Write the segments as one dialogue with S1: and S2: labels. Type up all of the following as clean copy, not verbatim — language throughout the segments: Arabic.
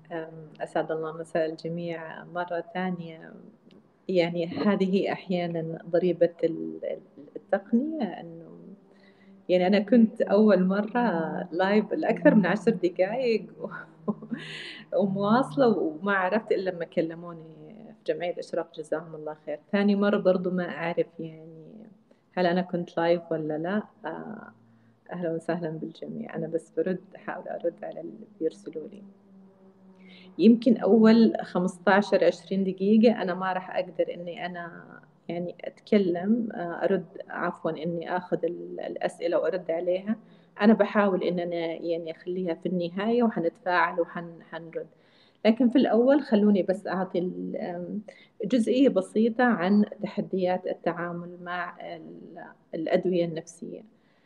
S1: أسعد الله مساء الجميع مرة ثانية. يعني هذه أحيانًا ضريبة التقنية إنه يعني أنا كنت أول مرة live لأكثر من 10 دقايق ومواصلة وما عرفت إلا لمّا كلموني في جمعية إشراق جزاهم الله خير. ثاني مرة برضه ما أعرف يعني هل أنا كنت live والّا لأ. أهلًا وسهلًا بالجميع، أنا بس أحاول أرد على اللي بيرسلوا لي. يمكن أول 15، 20 دقيقة أنا ما راح أقدر إني أنا يعني أتكلم، أرُد عفوًا إني آخُذ الأسئلة وأرُد عليها. أنا باحاول إن أنا يعني أخلّيها في النهاية وحنتفاعل حنرُد. لكن في الأول خلّوني بس أعطي جزئية بسيطة عن تحديات التعامل مع الأدوية النفسية.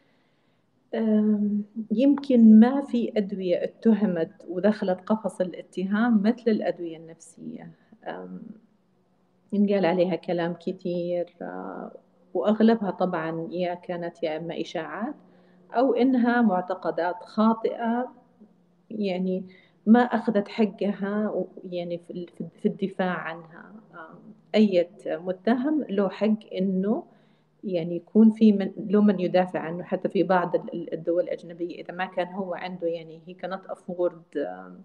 S1: يمكن ما في أدوية اتُهمت ودخلت قفص الاتهام مثل الأدوية النفسية. آمم، ينقال عليها كلام كتير، وأغلبها طبعًا يا كانت يا إما إشاعات أو إنها معتقدات خاطئة، يعني ما أخذت حقها يعني في الدفاع عنها. أية متهم له حق إنه يعني يكون في له من يدافع عنه، حتى في بعض الدول الأجنبية إذا ما كان هو عنده يعني he cannot afford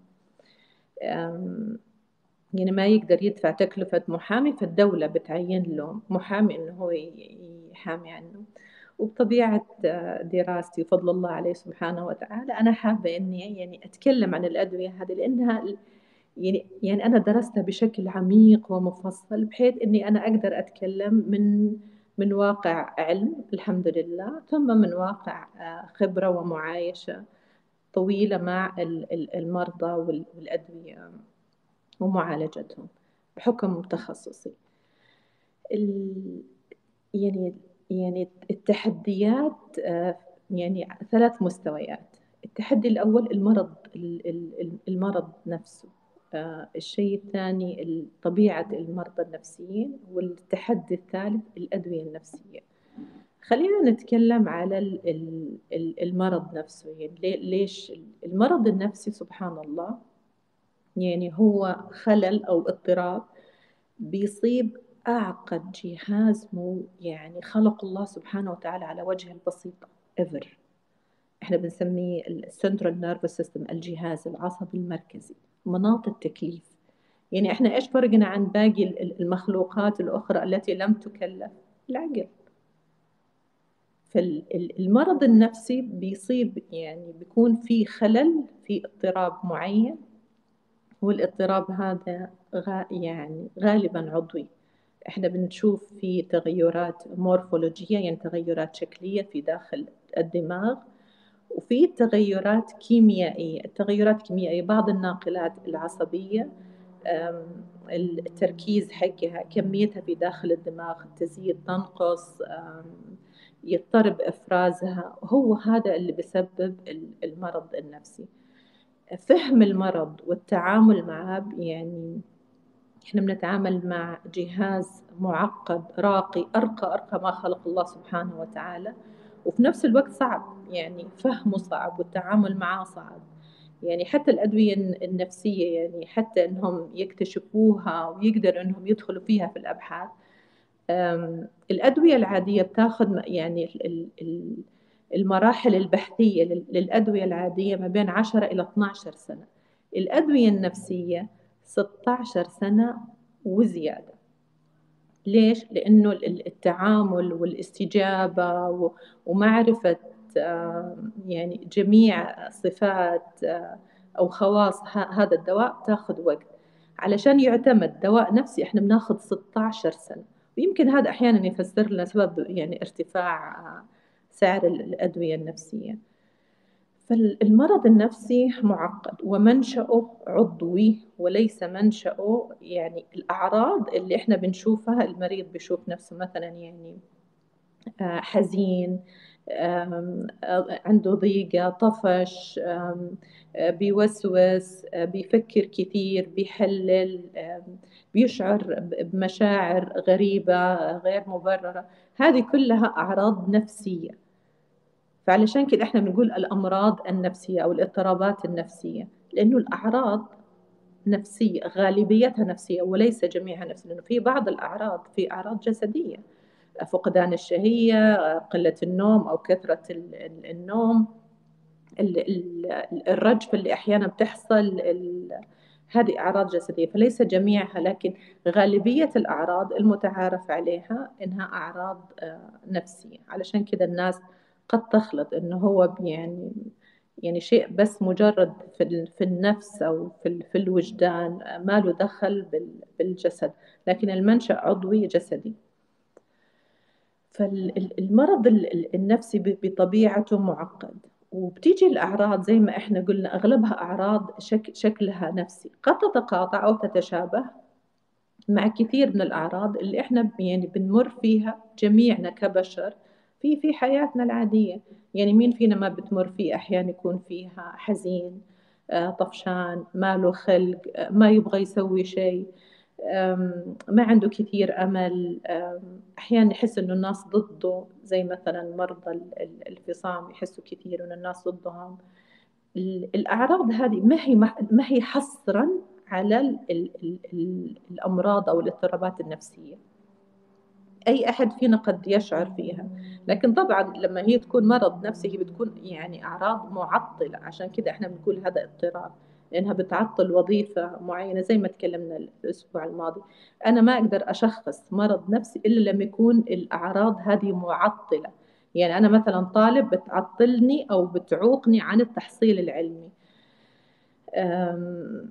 S1: آمم، يعني ما يقدر يدفع تكلفة محامي، فالدولة بتعيّن له محامي إنه هو يحامي عنه. وبطبيعة دراستي وفضل الله عليه سبحانه وتعالى، أنا حابة إني يعني أتكلم عن الأدوية هذه لإنها يعني أنا درستها بشكل عميق ومفصل، بحيث إني أنا أقدر أتكلم من واقع علم الحمد لله، ثم من واقع خبرة ومعايشة طويلة مع المرضى والأدوية ومعالجتهم بحكم تخصصي. ال يعني التحديات يعني 3 مستويات. التحدي الأول المرض المرض نفسه. الشيء الثاني طبيعة المرضى النفسيين، والتحدي الثالث الأدوية النفسية. خلّينا نتكلم على المرض نفسه. يعني ليش المرض النفسي سبحان الله يعني هو خلل أو اضطراب بيصيب أعقد جهاز يعني خلقه الله سبحانه وتعالى على وجه البسيطة ever. إحنا بنسميه الcentral nervous system، الجهاز العصبي المركزي، مناط التكليف. يعني إحنا إيش فرقنا عن باقي المخلوقات الأخرى التي لم تُكلَّف؟ العقل. المرض النفسي بيصيب يعني بيكون في خلل في اضطراب معين، والاضطراب هذا يعني غالبًا عضوي. إحنا بنشوف فيه تغيُّرات مورفولوجية يعني تغيُّرات شكلية في داخل الدماغ، وفي تغيُّرات كيميائية. التغيُّرات الكيميائية بعض الناقلات العصبية آمم التركيز حقها كميتها في داخل الدماغ تزيد، تنقص، يضطرب إفرازها، هو هذا اللي بيسبب المرض النفسي. فهم المرض والتعامل معاه يعني إحنا بنتعامل مع جهاز مُعقّد راقي، أرقى ما خلق الله سبحانه وتعالى، وفي نفس الوقت صعب، يعني فهمه صعب والتعامل معاه صعب. يعني حتى الأدوية النفسية يعني حتى إنهم يكتشفوها ويقدروا إنهم يدخلوا فيها في الأبحاث. الأدوية العادية بتاخد يعني المراحل البحثية للأدوية العادية ما بين 10 إلى 12 سنة. الأدوية النفسية 16 سنة وزيادة. ليش؟ لإنه التعامل والاستجابة ومعرفة يعني جميع صفات أو خواص هذا الدواء بتاخد وقت. علشان يُعتمد دواء نفسي إحنا بناخد 16 سنة، ويمكن هذا أحيانًا يفسر لنا سبب يعني ارتفاع سعر الأدوية النفسية. المرض النفسي مُعقّد ومنشأه عضوي وليس منشأه يعني الأعراض اللي إحنا بنشوفها المريض بيشوف نفسه مثلًا يعني حزين، عنده ضيقة، طفش، بيوسوس، بيفكّر كتير، بيحلّل، بيشعر بمشاعر غريبة غير مبررة. هذه كلّها أعراض نفسية. فعلشان كده إحنا بنقول الأمراض النفسية أو الاضطرابات النفسية، لإنه الأعراض نفسية، غالبيتها نفسية وليس جميعها نفسية، لأنه في بعض الأعراض في أعراض جسدية، فقدان الشهية، قلة النوم أو كثرة النوم، الرجفة اللي أحيانا بتحصل، هذه أعراض جسدية، فليس جميعها، لكن غالبية الأعراض المتعارف عليها إنها أعراض نفسية. علشان كذا الناس قد تخلط إنه هو يعني شيء بس مجرد في النفس أو في الوجدان، ما له دخل بالجسد، لكن المنشأ عضوي جسدي. فالمرض النفسي بطبيعته معقد، وبتيجي الأعراض زي ما إحنا قلنا أغلبها أعراض شكلها نفسي، قد تتقاطع أو تتشابه مع كثير من الأعراض اللي إحنا يعني بنمر فيها جميعنا كبشر في حياتنا العادية. يعني مين فينا ما بتمر فيه أحيان يكون فيها حزين، طفشان، ما له خلق، ما يبغى يسوي شيء، ما عنده كثير أمل، أحيانا يحس إنه الناس ضده، زي مثلا مرضى الفصام يحسوا كثير إن الناس ضدهم. الأعراض هذه ما هي حصرا على الأمراض أو الاضطرابات النفسية، أي أحد فينا قد يشعر فيها، لكن طبعا لما هي تكون مرض نفسي هي بتكون يعني أعراض معطلة، عشان كده إحنا بنقول هذا اضطراب، لأنها بتعطل وظيفة معينة. زي ما تكلمنا الأسبوع الماضي، أنا ما أقدر أشخص مرض نفسي إلا لما يكون الأعراض هذه معطلة. يعني أنا مثلا طالب بتعطلني أو بتعوقني عن التحصيل العلمي. أم،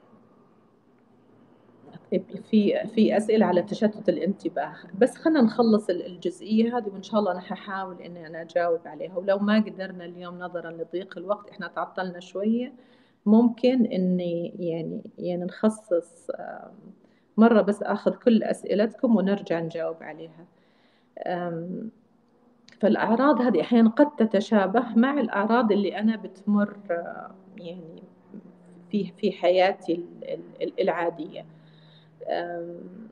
S1: في أسئلة على تشتت الانتباه، بس خلنا نخلص الجزئية هذه وإن شاء الله أنا هحاول إني أنا أجاوب عليها، ولو ما قدرنا اليوم نظرا لضيق الوقت إحنا تعطلنا شوية، ممكن إني يعني نخصص مرة بس أخذ كل أسئلتكم ونرجع نجاوب عليها. أم، فالأعراض هذه أحيانا قد تتشابه مع الأعراض اللي أنا بتمر يعني في حياتي العادية. أم،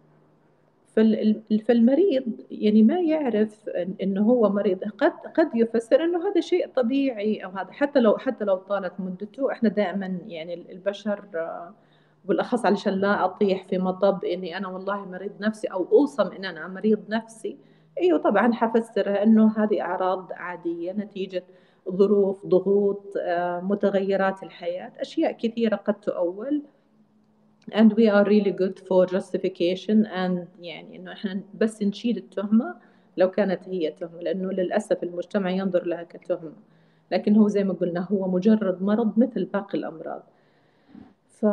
S1: فالمريض يعني ما يعرف إنه هو مريض، قد يفسر إنه هذا شيء طبيعي، أو هذا حتى لو طالت مدته. إحنا دائما يعني البشر بالأخص علشان لا أطيح في مطب إني أنا والله مريض نفسي أو أوصم إن أنا مريض نفسي، أيوة طبعا حفسرها إنه هذه أعراض عادية نتيجة ظروف، ضغوط، متغيرات الحياة، أشياء كثيرة قد تؤول. and we are really good for justification and يعني إنه إحنا بس نشيل التهمة لو كانت هي تهمة، لأنه للأسف المجتمع ينظر لها كتهمة، لكن هو زي ما قلنا هو مجرد مرض مثل باقي الأمراض. ف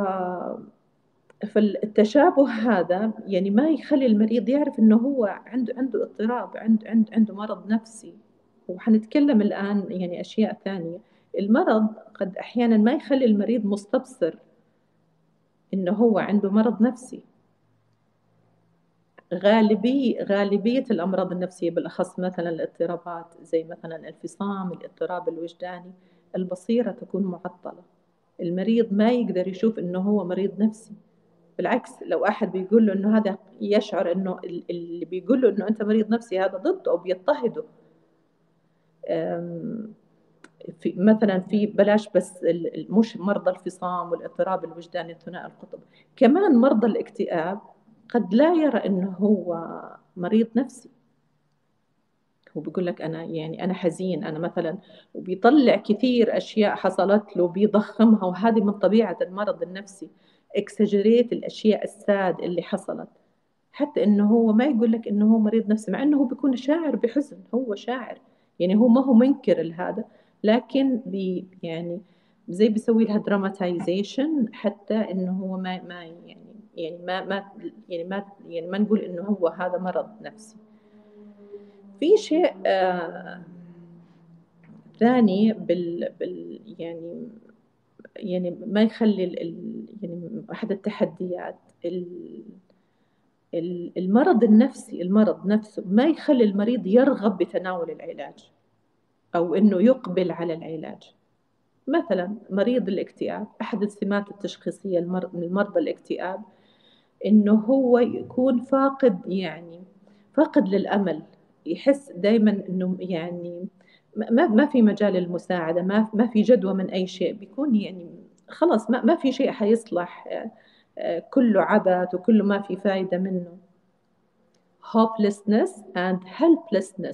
S1: فالتشابه هذا يعني ما يخلي المريض يعرف إنه هو عنده اضطراب، عنده مرض نفسي. وحنتكلم الآن يعني أشياء ثانية. المرض قد أحيانا ما يخلي المريض مستبصر إنه هو عنده مرض نفسي. غالبية الأمراض النفسية بالأخص مثلا الاضطرابات زي مثلا الفصام، الاضطراب الوجداني، البصيرة تكون معطلة، المريض ما يقدر يشوف إنه هو مريض نفسي. بالعكس لو أحد بيقول له إنه هذا، يشعر إنه اللي بيقول له إنه أنت مريض نفسي هذا ضده أو بيضطهده. في مثلا في بلاش بس مش مرضى الفصام والاضطراب الوجداني ثنائي القطب، كمان مرضى الاكتئاب قد لا يرى انه هو مريض نفسي، هو بيقول لك انا يعني انا حزين انا مثلا، وبيطلع كثير اشياء حصلت له بيضخمها، وهذه من طبيعة المرض النفسي، اكسجريت الاشياء الساد اللي حصلت، حتى انه هو ما يقول لك انه هو مريض نفسي، مع انه هو بيكون شاعر بحزن، هو شاعر يعني هو ما هو منكر لهذا، لكن يعني زي بيسوي لها دراماتيزيشن، حتى انه هو ما يعني ما نقول انه هو هذا مرض نفسي. في شيء ثاني يعني ما يخلي يعني أحد التحديات المرض النفسي، المرض نفسه ما يخلي المريض يرغب بتناول العلاج أو إنه يقبل على العلاج. مثلا مريض الاكتئاب، أحد السمات التشخيصية لمرضى الاكتئاب إنه هو يكون فاقد للأمل، يحس دايما إنه يعني ما في مجال للمساعدة، ما في جدوى من أي شيء، بيكون يعني خلاص ما في شيء حيصلح، كله عبث وكله ما في فايدة منه. hopelessness and helplessness،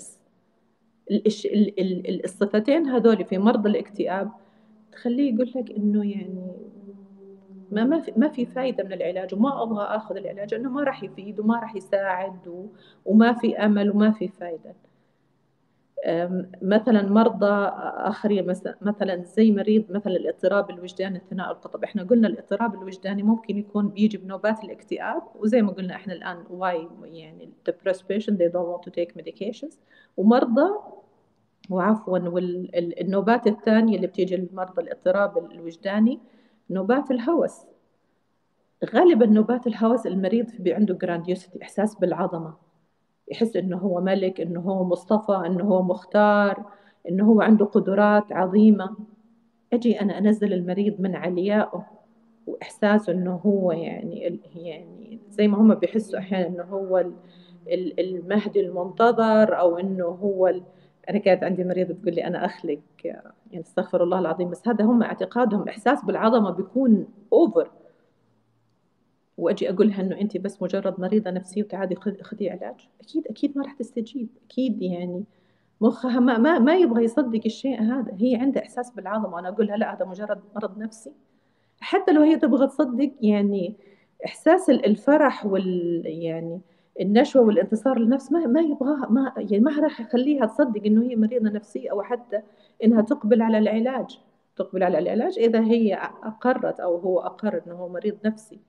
S1: الصفتين هذول في مرضى الاكتئاب تخليه يقول لك انه يعني ما في فايدة من العلاج، وما ابغى اخذ العلاج انه ما راح يفيد وما راح يساعد وما في امل وما في فايدة. مثلا مرضى آخرين مثلا زي مريض مثلا الاضطراب الوجداني الثنائي القطب. احنا قلنا الاضطراب الوجداني ممكن يكون بيجي بنوبات الاكتئاب، وزي ما قلنا احنا الآن why يعني depressed patient they don't want to take medications. ومرضى وعفوا والنوبات الثانية اللي بتيجي لمرضى الاضطراب الوجداني نوبات الهوس. غالبا نوبات الهوس المريض عنده جرانديوسيتي، إحساس بالعظمة، يحس انه هو ملك، انه هو مصطفى، انه هو مختار، انه هو عنده قدرات عظيمة. اجي انا انزل المريض من عليائه واحساسه انه هو يعني زي ما هم بيحسوا احيانا انه هو المهدي المنتظر، او انه هو انا كانت عندي مريضة تقول لي انا اخلق، يعني استغفر الله العظيم، بس هذا هم اعتقادهم، احساس بالعظمة بيكون اوفر. واجي اقول لها انه انت بس مجرد مريضه نفسيه وتعالي خذي علاج، اكيد ما راح تستجيب، اكيد يعني مخها ما يبغى يصدق الشيء هذا. هي عندها احساس بالعظمه وانا اقول لها لا هذا مجرد مرض نفسي. حتى لو هي تبغى تصدق، يعني احساس الفرح يعني النشوه والانتصار للنفس ما يبغاها، ما راح يخليها تصدق انه هي مريضه نفسيه، او حتى انها تقبل على العلاج. تقبل على العلاج اذا هي اقرت او هو اقر انه هو مريض نفسي.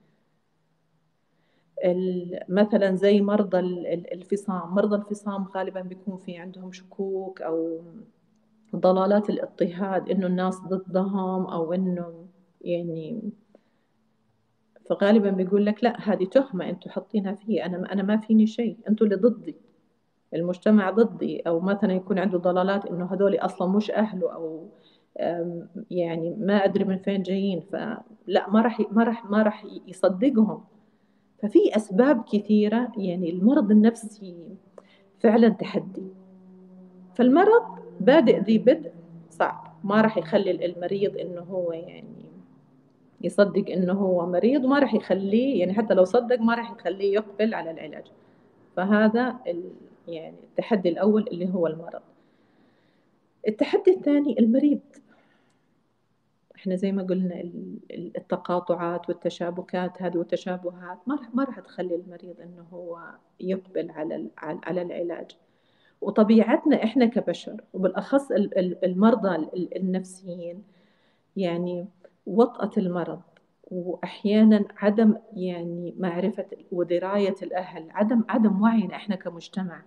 S1: مثلا زي مرضى الفصام. مرضى الفصام غالبا بيكون في عندهم شكوك او ضلالات الاضطهاد، انه الناس ضدهم، او انه يعني فغالبا بيقول لك لا هذه تهمة انتم حاطينها فيه، انا ما فيني شيء، انتم اللي ضدي، المجتمع ضدي. او مثلا يكون عنده ضلالات انه هذول اصلا مش اهله، او يعني ما ادري من فين جايين، فلا ما راح يصدقهم. ففي أسباب كثيرة، يعني المرض النفسي فعلا تحدي. فالمرض بادئ ذي بدء صعب، ما راح يخلي المريض إنه هو يعني يصدق إنه هو مريض، وما راح يخليه يعني حتى لو صدق ما راح يخليه يقبل على العلاج. فهذا يعني التحدي الأول اللي هو المرض. التحدي الثاني المريض. احنا زي ما قلنا التقاطعات والتشابكات هذه والتشابهات ما راح تخلي المريض انه هو يقبل على العلاج. وطبيعتنا احنا كبشر، وبالاخص المرضى النفسيين، يعني وطأة المرض، واحيانا عدم يعني معرفة ودراية الاهل، عدم وعينا احنا كمجتمع.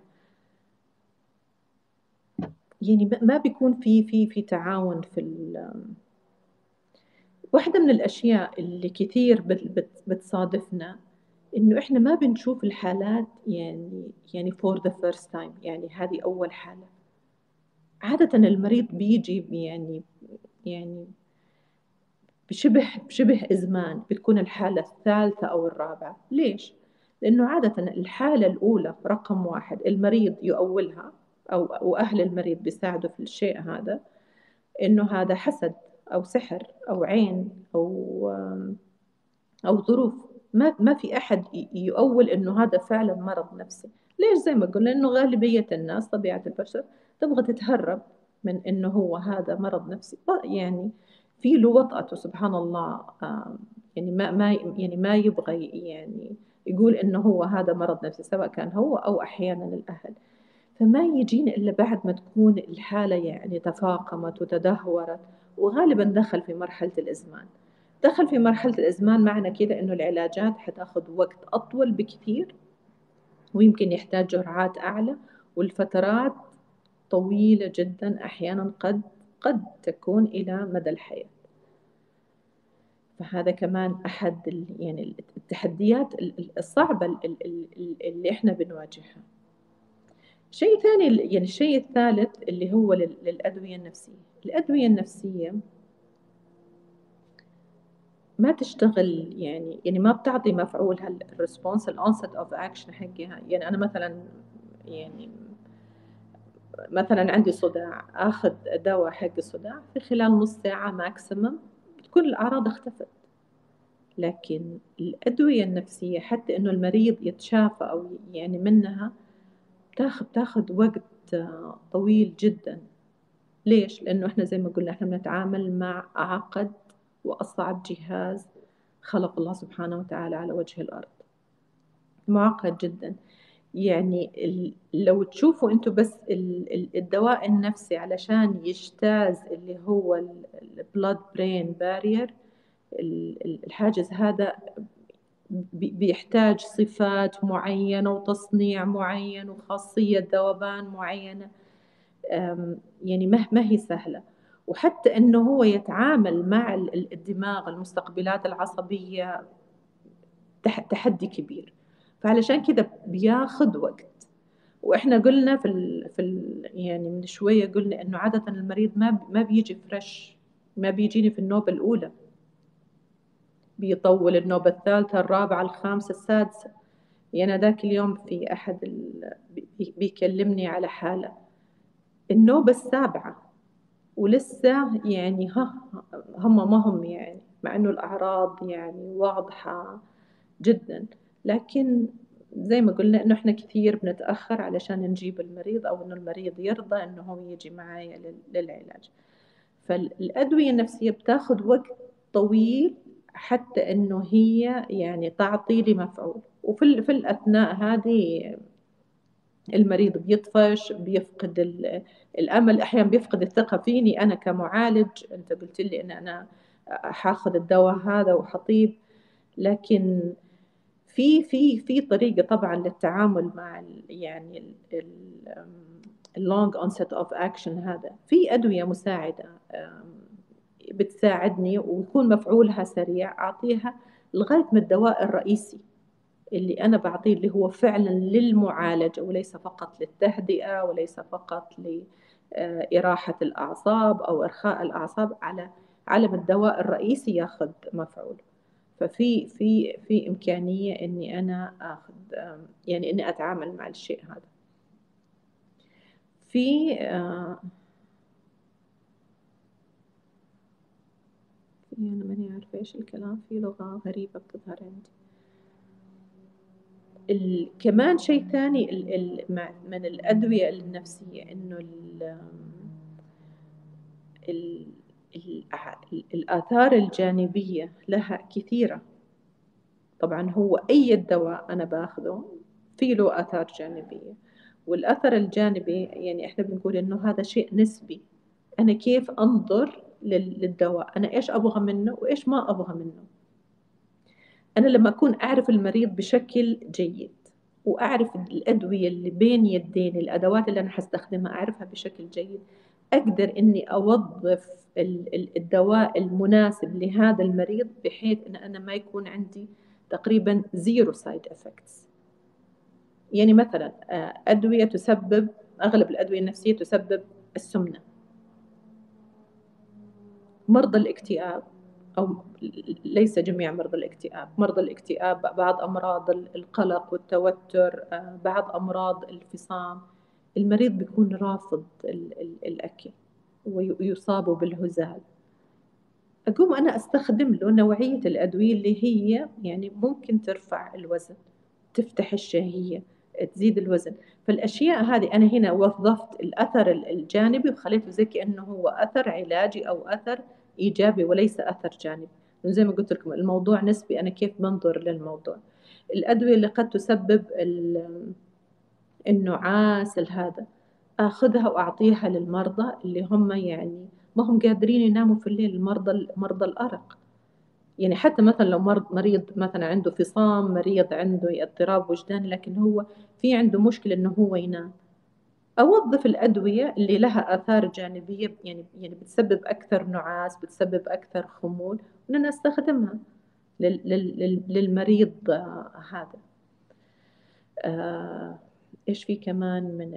S1: يعني ما بيكون في تعاون واحدة من الأشياء اللي كثير بتصادفنا إنه إحنا ما بنشوف الحالات يعني for the first time، يعني هذه أول حالة. عادة المريض بيجي يعني بشبه إزمان بتكون الحالة الثالثة أو الرابعة. ليش؟ لأنه عادة الحالة الأولى رقم واحد المريض يؤولها، أو أهل المريض بيساعدوا في الشيء هذا، إنه هذا حسد أو سحر أو عين أو ظروف. ما في أحد يؤول إنه هذا فعلا مرض نفسي. ليش؟ زي ما قلنا إنه غالبية الناس طبيعة البشر تبغى تتهرب من إنه هو هذا مرض نفسي. يعني في له وطأته سبحان الله. يعني ما يبغى يعني يقول إنه هو هذا مرض نفسي، سواء كان هو أو أحيانا الأهل. فما يجينا إلا بعد ما تكون الحالة يعني تفاقمت وتدهورت، وغالبا دخل في مرحلة الإزمان. دخل في مرحلة الإزمان معنى كذا إنه العلاجات حتاخذ وقت أطول بكثير، ويمكن يحتاج جرعات أعلى، والفترات طويلة جدا، أحيانا قد تكون إلى مدى الحياة. فهذا كمان أحد يعني التحديات الصعبة اللي إحنا بنواجهها. شيء ثاني، يعني الشيء الثالث اللي هو للأدوية النفسية. الأدوية النفسية ما تشتغل، يعني ما بتعطي مفعولها الريسبونس الأونست أوف أكشن حقها. يعني أنا يعني مثلا عندي صداع، آخذ دواء حق الصداع في خلال نص ساعة ماكسيمم تكون الأعراض اختفت. لكن الأدوية النفسية حتى إنه المريض يتشافى أو يعني منها تاخد وقت طويل جدا. ليش؟ لأنه إحنا زي ما قلنا إحنا بنتعامل مع أعقد وأصعب جهاز خلق الله سبحانه وتعالى على وجه الأرض، معقد جدا. يعني لو تشوفوا انتوا بس الدواء النفسي علشان يجتاز اللي هو البلاد برين بارير، الحاجز هذا بيحتاج صفات معينة وتصنيع معين وخاصية ذوبان معينة. يعني ما هي سهلة. وحتى انه هو يتعامل مع الدماغ المستقبلات العصبية تحدي كبير. فعلشان كده بياخد وقت. واحنا قلنا يعني من شويه قلنا انه عاده المريض ما بيجي فريش، ما بيجيني في النوبه الاولى، بيطول النوبه الثالثه الرابعه الخامسه السادسه. يعني ذاك اليوم في احد بيكلمني على حاله النوبه السابعه ولسه يعني هم ما هم يعني، مع انه الاعراض يعني واضحه جدا. لكن زي ما قلنا انه احنا كثير بنتأخر علشان نجيب المريض او انه المريض يرضى انه هو يجي معايا للعلاج. فالأدوية النفسية بتاخذ وقت طويل حتى انه هي يعني تعطي لي مفعول. في الأثناء هذه المريض بيطفش، بيفقد الأمل، أحيانا بيفقد الثقة فيني أنا كمعالج. أنت قلت لي إن أنا حاخذ الدواء هذا وحطيب. لكن في طريقة طبعا للتعامل مع يعني اللونج onset of action. هذا في أدوية مساعدة بتساعدني ويكون مفعولها سريع، أعطيها لغاية ما الدواء الرئيسي اللي أنا بعطيه اللي هو فعلا للمعالجة وليس فقط للتهدئة وليس فقط لإراحة الأعصاب أو إرخاء الأعصاب، على ما الدواء الرئيسي ياخذ مفعول. ففي إمكانية إني أنا آخذ يعني إني أتعامل مع الشيء هذا. في أنا ماني عارفة إيش الكلام، في لغة غريبة بتظهر عندي. كمان شيء ثاني من الأدوية النفسية إنه ال الآثار الجانبية لها كثيرة. طبعا هو أي دواء أنا باخذه في له آثار جانبية، والأثر الجانبي يعني إحنا بنقول إنه هذا شيء نسبي. أنا كيف أنظر للدواء، أنا إيش أبغى منه وإيش ما أبغى منه. أنا لما أكون أعرف المريض بشكل جيد وأعرف الأدوية اللي بين يدين، الأدوات اللي أنا حستخدمها أعرفها بشكل جيد، أقدر إني أوظف الدواء المناسب لهذا المريض بحيث إن أنا ما يكون عندي تقريبا زيرو سايد إفكتس. يعني مثلا أدوية تسبب، أغلب الأدوية النفسية تسبب السمنة. مرضى الاكتئاب، أو ليس جميع مرضى الاكتئاب، مرضى الاكتئاب بعض أمراض القلق والتوتر، بعض أمراض الفصام، المريض بيكون رافض الأكل ويصاب بالهزال. أقوم أنا أستخدم له نوعية الأدوية اللي هي يعني ممكن ترفع الوزن، تفتح الشهية، تزيد الوزن. فالأشياء هذه أنا هنا وظفت الأثر الجانبي وخليته زي كأنه هو أثر علاجي أو أثر إيجابي وليس أثر جانبي. زي ما قلت لكم الموضوع نسبي، أنا كيف بنظر للموضوع. الأدوية اللي قد تسبب النعاس هذا آخذها وأعطيها للمرضى اللي هم يعني ما هم قادرين يناموا في الليل، مرضى الأرق. يعني حتى مثلا لو مريض مثلا عنده فصام، مريض عنده اضطراب وجداني، لكن هو في عنده مشكلة إنه هو ينام، أوظف الأدوية اللي لها آثار جانبية يعني بتسبب أكثر نعاس، بتسبب أكثر خمول، وإن أنا أستخدمها للمريض هذا. إيش في كمان من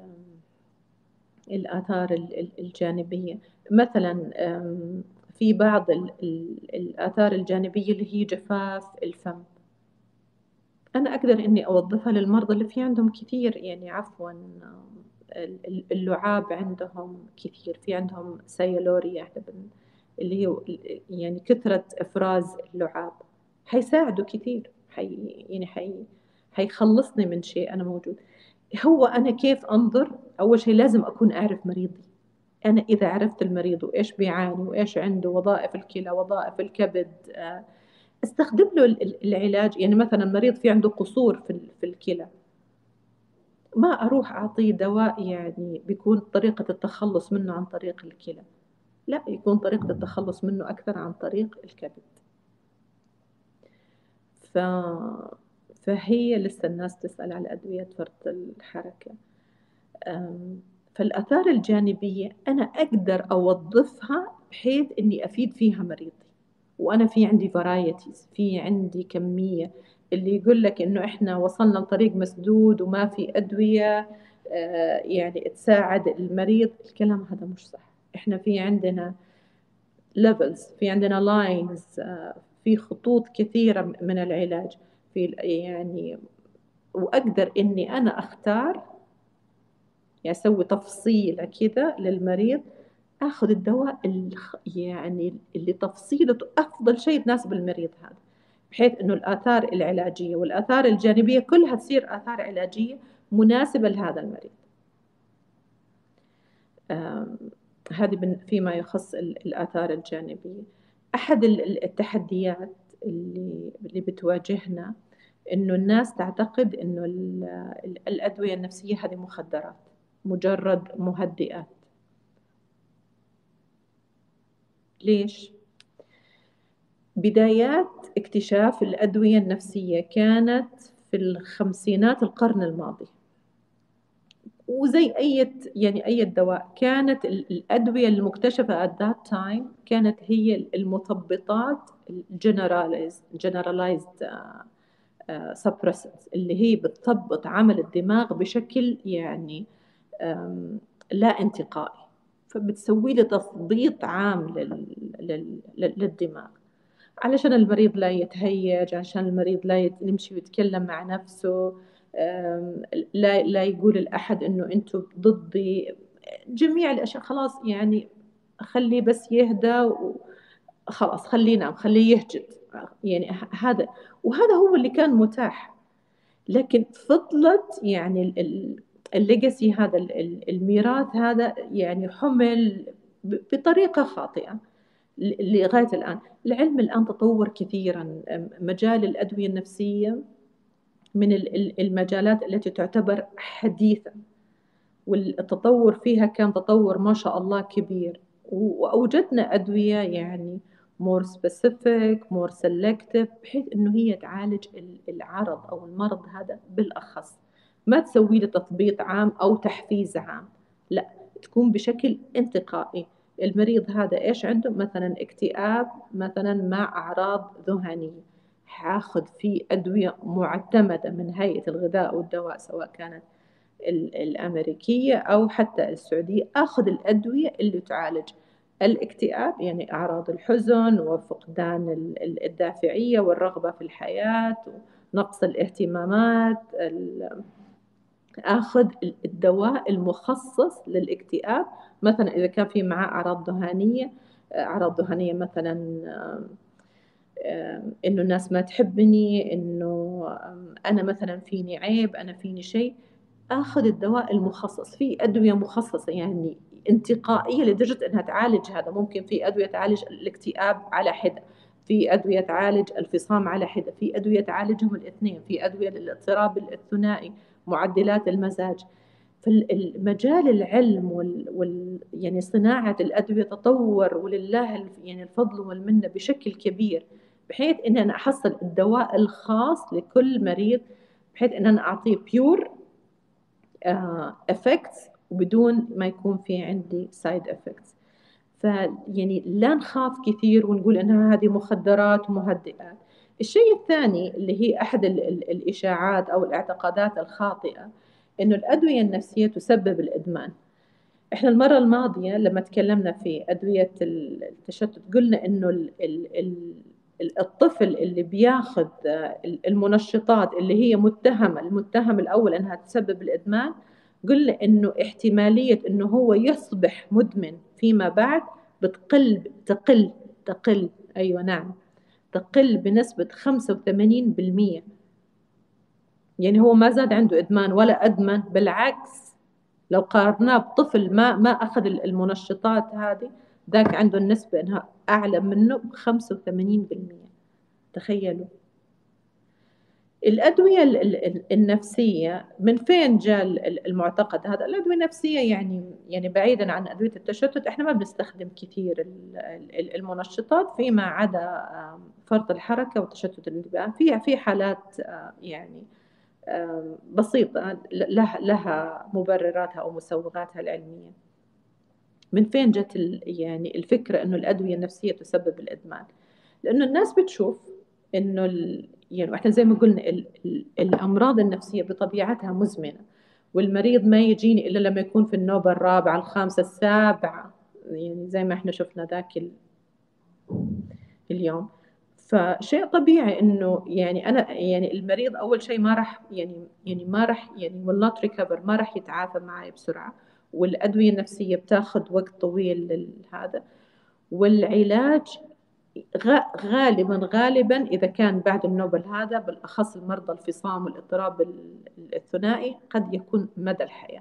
S1: الآثار الجانبية؟ مثلا في بعض الآثار الجانبية اللي هي جفاف الفم، أنا أقدر إني أوظفها للمرضى اللي في عندهم كثير يعني عفوا اللعاب عندهم كثير، في عندهم سيلوريا، إحنا اللي هي يعني كثرة إفراز اللعاب، حيساعده كثير، يعني حيخلصني من شيء أنا موجود. هو أنا كيف أنظر؟ أول شيء لازم أكون أعرف مريضي. أنا إذا عرفت المريض وإيش بيعاني وإيش عنده، وظائف الكلى، وظائف الكبد، استخدم له العلاج. يعني مثلا مريض في عنده قصور في الكلى، ما أروح أعطيه دواء يعني بيكون طريقة التخلص منه عن طريق الكلى، لا، يكون طريقة التخلص منه أكثر عن طريق الكبد. ف... فهي لسه الناس تسأل على أدوية فرط الحركة. فالآثار الجانبية أنا أقدر أوظفها بحيث إني أفيد فيها مريضي. وأنا في عندي فرايتيز، في عندي كمية. اللي يقول لك إنه إحنا وصلنا لطريق مسدود وما في أدوية يعني تساعد المريض، الكلام هذا مش صح. إحنا في عندنا levels، في عندنا لاينز، في خطوط كثيرة من العلاج، في يعني، وأقدر إني أنا أختار، يعني أسوي تفصيلة كذا للمريض، أخذ الدواء يعني اللي تفصيلته أفضل شيء تناسب المريض هذا، بحيث إنه الآثار العلاجية والآثار الجانبية كلها تصير آثار علاجية مناسبة لهذا المريض. هذه فيما يخص الآثار الجانبية. أحد التحديات اللي بتواجهنا إنه الناس تعتقد إنه الأدوية النفسية هذه مخدرات، مجرد مهدئات. ليش؟ بدايات اكتشاف الأدوية النفسية كانت في الخمسينات القرن الماضي، وزي أي دواء كانت الأدوية المكتشفة at that time كانت هي المثبطات generalized suppressants، اللي هي بتثبط عمل الدماغ بشكل يعني لا انتقائي، فبتسوي له تثبيط عام للدماغ، علشان المريض لا يتهيج، عشان المريض لا يمشي ويتكلم مع نفسه، لا يقول لأحد إنه أنتم ضدي، جميع الأشياء. خلاص يعني خليه بس يهدى وخلاص، خليه ينام، خليه يهجد. يعني وهذا هو اللي كان متاح. لكن فضلت يعني الليجاسي هذا، الميراث هذا يعني حمل بطريقة خاطئة لغاية الآن. العلم الآن تطور كثيرا، مجال الأدوية النفسية من المجالات التي تعتبر حديثة، والتطور فيها كان تطور ما شاء الله كبير، وأوجدنا أدوية يعني more specific more selective، بحيث إنه هي تعالج العرض أو المرض هذا بالأخص، ما تسوي له تثبيط عام أو تحفيز عام، لا، تكون بشكل انتقائي. المريض هذا إيش عنده؟ مثلا اكتئاب مثلا مع أعراض ذهانية، حاخذ فيه أدوية معتمدة من هيئة الغذاء والدواء، سواء كانت الأمريكية أو حتى السعودية. أخذ الأدوية اللي تعالج الاكتئاب، يعني أعراض الحزن وفقدان الدافعية والرغبة في الحياة ونقص الاهتمامات. أخذ الدواء المخصص للاكتئاب، مثلا إذا كان في معاه أعراض ذهانية مثلا إنه الناس ما تحبني، إنه أنا مثلا فيني عيب، أنا فيني شيء، آخذ الدواء المخصص. في أدوية مخصصة يعني انتقائية لدرجة أنها تعالج هذا. ممكن في أدوية تعالج الاكتئاب على حدة، في أدوية تعالج الفصام على حدة، في أدوية تعالجهم الاثنين، في أدوية للاضطراب الثنائي، معدلات المزاج. فالمجال العلم يعني صناعة الأدوية تطور، ولله يعني الفضل والمنة بشكل كبير، بحيث أن أنا أحصل الدواء الخاص لكل مريض، بحيث أن أنا أعطيه بيور effects وبدون ما يكون في عندي side effects. فيعني لا نخاف كثير ونقول انها هذه مخدرات ومهدئات. الشيء الثاني اللي هي احد الاشاعات او الاعتقادات الخاطئة، انه الادوية النفسية تسبب الادمان. احنا المرة الماضية لما تكلمنا في ادوية التشتت قلنا انه الطفل اللي بياخذ المنشطات اللي هي المتهم الأول أنها تسبب الإدمان، قلنا إنه احتمالية إنه هو يصبح مدمن فيما بعد تقل، أيوة نعم، تقل بنسبة 85%. يعني هو ما زاد عنده إدمان ولا أدمن، بالعكس لو قارناه بطفل ما أخذ المنشطات هذه، ذاك عنده النسبة إنها أعلى منه ب85%. تخيلوا. الأدوية النفسية من فين جاء المعتقد هذا؟ الأدوية النفسية يعني بعيدا عن أدوية التشتت احنا ما بنستخدم كثير المنشطات، فيما عدا فرط الحركة وتشتت الانتباه. في حالات يعني بسيطة لها مبرراتها أو مسوغاتها العلمية. من فين جت يعني الفكرة إنه الأدوية النفسية تسبب الإدمان؟ لأنه الناس بتشوف إنه يعني إحنا زي ما قلنا الأمراض النفسية بطبيعتها مزمنة، والمريض ما يجيني إلا لما يكون في النوبة الرابعة الخامسة السابعة، يعني زي ما إحنا شفنا ذاك اليوم. فشيء طبيعي انه يعني انا يعني المريض اول شيء ما راح يعني ما راح يعني will not recover، ما راح يتعافى معي بسرعه، والادويه النفسيه بتاخذ وقت طويل لهذا. والعلاج غالبا اذا كان بعد النوبل هذا، بالاخص المرضى الفصام والاضطراب الثنائي، قد يكون مدى الحياه.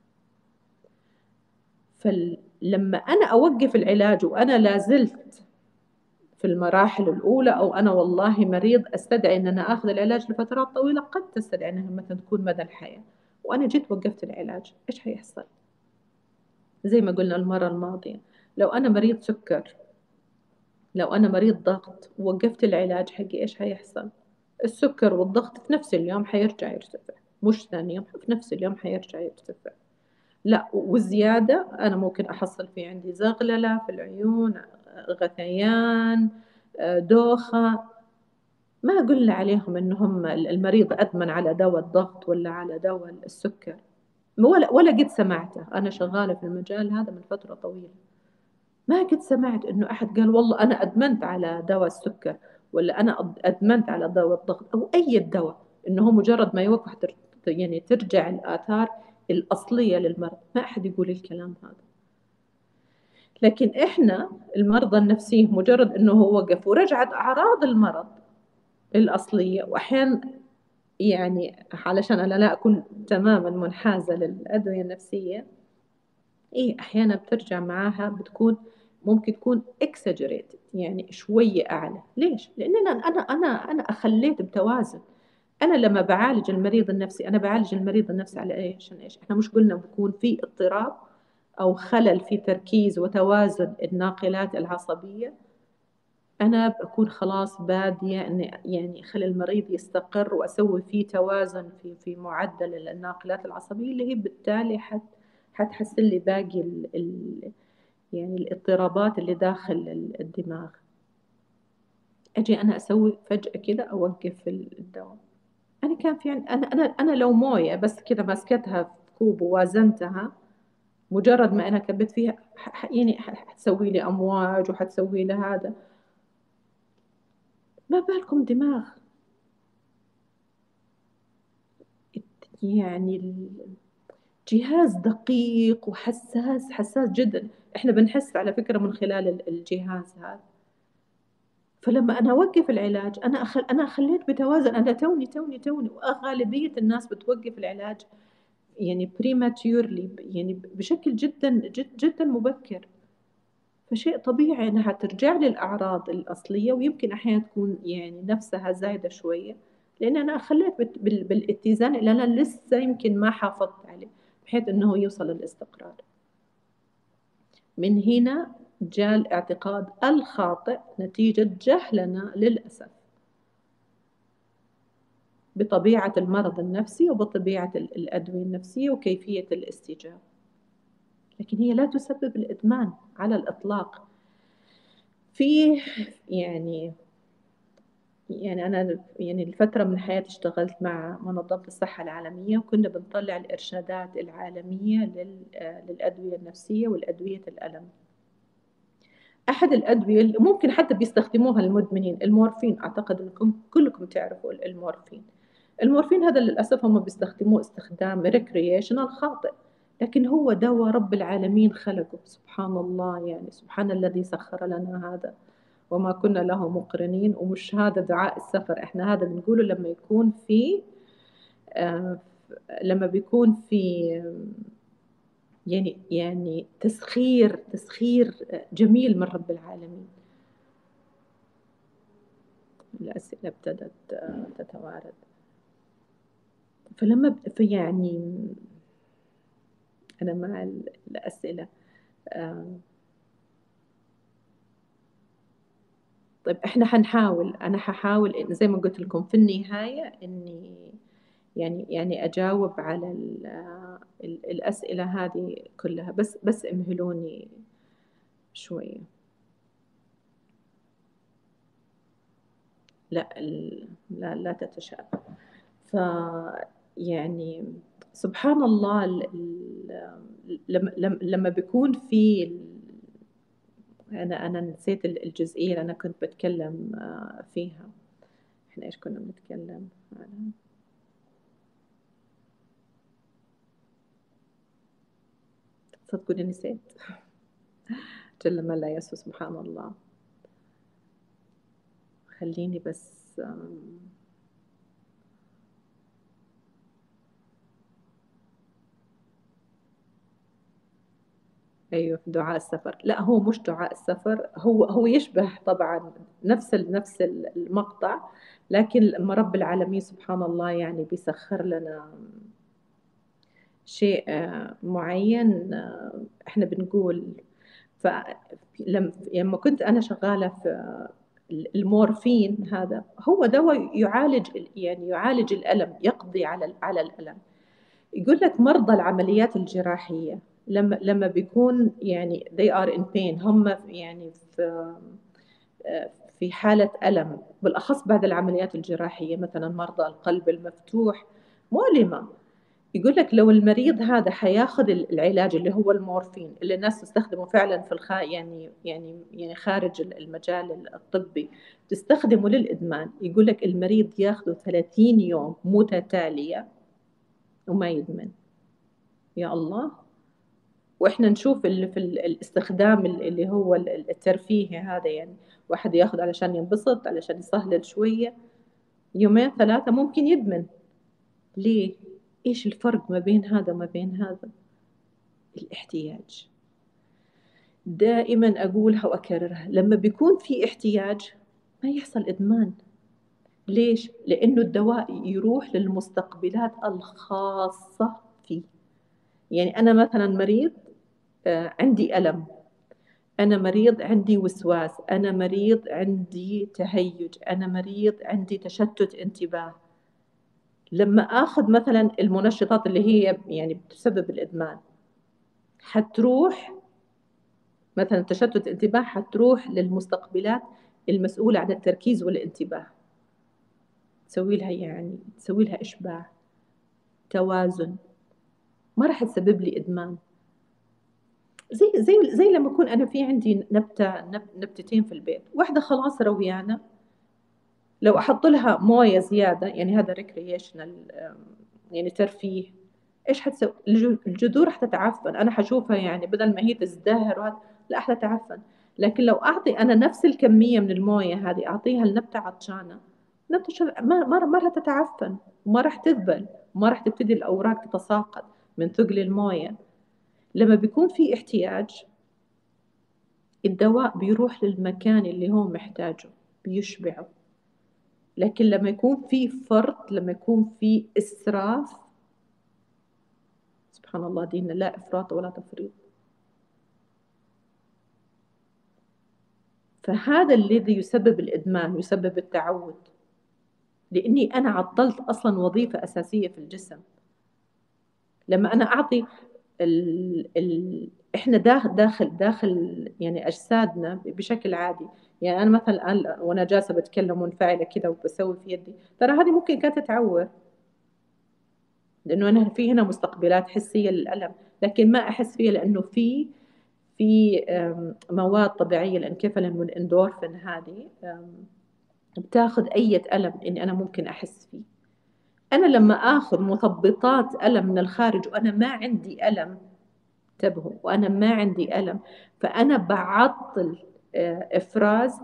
S1: فلما انا اوقف العلاج وانا لازلت في المراحل الأولى، أو أنا والله مريض أستدعي أن أنا أخذ العلاج لفترات طويلة، قد تستدعي أنها مثلا تكون مدى الحياة، وأنا جيت وقفت العلاج، إيش هيحصل؟ زي ما قلنا المرة الماضية، لو أنا مريض سكر، لو أنا مريض ضغط ووقفت العلاج حقي، إيش هيحصل؟ السكر والضغط في نفس اليوم حيرجع يرتفع، مش ثاني يوم، في نفس اليوم حيرجع يرتفع. لا، والزيادة أنا ممكن أحصل في عندي زغللة في العيون، غثيان، دوخة. ما أقول عليهم إنهم المريض أدمن على دواء الضغط ولا على دواء السكر، ولا قد سمعته. أنا شغالة في المجال هذا من فترة طويلة، ما قد سمعت إنه أحد قال والله أنا أدمنت على دواء السكر، ولا أنا أدمنت على دواء الضغط أو أي دواء، إنه مجرد ما يوقف يعني ترجع الآثار الأصلية للمرض. ما أحد يقول الكلام هذا. لكن إحنا المرضى النفسيين مجرد إنه هو وقف ورجعت أعراض المرض الأصلية، وأحيانا يعني علشان أنا لا أكون تماما منحازة للأدوية النفسية، إيه أحيانا بترجع معاها بتكون ممكن تكون exaggerated، يعني شوية أعلى. ليش؟ لأن أنا أخليت بتوازن. أنا لما بعالج المريض النفسي، أنا بعالج المريض النفسي على إيه؟ عشان إيش؟ إحنا مش قلنا بكون في اضطراب أو خلل في تركيز وتوازن الناقلات العصبية؟ أنا بكون خلاص بادية إني يعني أخلي المريض يستقر وأسوي فيه توازن في معدل الناقلات العصبية، اللي هي بالتالي حتحسن لي باقي يعني الاضطرابات اللي داخل الدماغ. أجي أنا أسوي فجأة كده أوقف الدواء. أنا كان في أنا لو موية بس كده مسكتها في كوب ووازنتها، مجرد ما أنا كبت فيها يعني حتسوي لي أمواج وحتسوي لي هذا. ما بالكم دماغ؟ يعني الجهاز دقيق وحساس، حساس جدا. احنا بنحس على فكرة من خلال الجهاز هذا. فلما انا اوقف العلاج، انا خليت بتوازن. انا توني وغالبية الناس بتوقف العلاج يعني بريماتيورلي، يعني بشكل جدا مبكر. فشيء طبيعي انها ترجع لي الاعراض الاصليه، ويمكن احيانا تكون يعني نفسها زايده شويه، لان انا خليت بالاتزان اللي انا لسه يمكن ما حافظت عليه، بحيث انه يوصل للاستقرار. من هنا جاء الاعتقاد الخاطئ نتيجه جهلنا للاسف بطبيعه المرض النفسي وبطبيعه الادويه النفسيه وكيفيه الاستجابه. لكن هي لا تسبب الادمان على الاطلاق. في يعني أنا يعني الفترة من حياتي اشتغلت مع منظمة الصحة العالمية، وكنا بنطلع الإرشادات العالمية للأدوية النفسية والأدوية الألم. أحد الأدوية اللي ممكن حتى بيستخدموها المدمنين، المورفين. أعتقد أنكم كلكم تعرفوا المورفين. المورفين هذا للأسف هم بيستخدموه استخدام ريكرييشنال خاطئ، لكن هو دواء رب العالمين خلقه، سبحان الله، يعني سبحان الذي سخر لنا هذا وما كنا له مقرنين. ومش هذا دعاء السفر، احنا هذا بنقوله لما يكون في آه، لما بيكون في يعني تسخير جميل من رب العالمين. الأسئلة ابتدت تتوارد. فيعني أنا مع الأسئلة. آه، طيب احنا حنحاول، انا ححاول إن زي ما قلت لكم في النهاية اني يعني اجاوب على الاسئلة هذه كلها، بس امهلوني شوية. لا لا تتشائم. ف يعني سبحان الله، لما بيكون في انا نسيت الجزئية اللي انا كنت بتكلم فيها. احنا ايش كنا بنتكلم عنها؟ صدقوني نسيت. جل من لا يسهو، سبحان الله. خليني بس ايوه، في دعاء السفر. لا، هو مش دعاء السفر، هو يشبه طبعا نفس المقطع. لكن لما رب العالمين سبحان الله يعني بيسخر لنا شيء معين، احنا بنقول. لما كنت انا شغاله في المورفين، هذا هو دواء يعالج، يعني يعالج الالم، يقضي على الالم. يقول لك مرضى العمليات الجراحيه لما بيكون يعني they are in pain، هم يعني في حاله الم، بالاخص بعد العمليات الجراحيه، مثلا مرضى القلب المفتوح مؤلمه. يقول لك لو المريض هذا حياخذ العلاج اللي هو المورفين، اللي الناس تستخدمه فعلا في يعني خارج المجال الطبي، تستخدمه للإدمان. يقول لك المريض ياخذه 30 يوم متتالية وما يدمن. يا الله. واحنا نشوف اللي في الاستخدام اللي هو الترفيهي هذا، يعني واحد ياخذ علشان ينبسط، علشان يسهلل شوية، يومين ثلاثة ممكن يدمن. ليه؟ ايش الفرق ما بين هذا وما بين هذا؟ الاحتياج. دائما أقولها وأكررها، لما بيكون في احتياج ما يحصل إدمان. ليش؟ لأنه الدواء يروح للمستقبلات الخاصة فيه. يعني أنا مثلا مريض، عندي ألم، أنا مريض عندي وسواس، أنا مريض عندي تهيج، أنا مريض عندي تشتت انتباه. لما آخذ مثلا المنشطات اللي هي يعني بتسبب الإدمان، حتروح مثلا تشتت انتباه، حتروح للمستقبلات المسؤولة عن التركيز والانتباه، تسوي لها إشباع، توازن. ما راح تسبب لي إدمان. زي لما أكون أنا في عندي نبتتين في البيت، واحدة خلاص رويانة، لو أحط لها موية زيادة، يعني هذا ريكرييشنال، يعني ترفيه، إيش حتسوي؟ الجذور حتتعفن. أنا حشوفها يعني بدل ما هي تزدهر لا، حتتعفن. لكن لو أعطي أنا نفس الكمية من الموية هذه، أعطيها لنبتة عطشانة، ما راح تتعفن، وما راح تذبل، وما راح تبتدي الأوراق تتساقط من ثقل الموية. لما بيكون في احتياج، الدواء بيروح للمكان اللي هو محتاجه، بيشبعه. لكن لما يكون في فرط، لما يكون في إسراف، سبحان الله، ديننا لا إفراط ولا تفريط. فهذا الذي يسبب الإدمان، يسبب التعود، لأني أنا عطلت أصلا وظيفة أساسية في الجسم. لما أنا أعطي إحنا داخل يعني أجسادنا بشكل عادي. يعني أنا مثلا الآن وأنا جالسة بتكلم منفعلة كذا وبسوي في يدي، ترى هذه ممكن كانت تتعور، لأنه أنا في هنا مستقبلات حسية للألم، لكن ما أحس فيها، لأنه في مواد طبيعية، الانكفالين والاندورفين هذه بتاخذ أي ألم إني أنا ممكن أحس فيه. أنا لما آخذ مثبطات ألم من الخارج وأنا ما عندي ألم، انتبهوا، وأنا ما عندي ألم، فأنا بعطل إفراز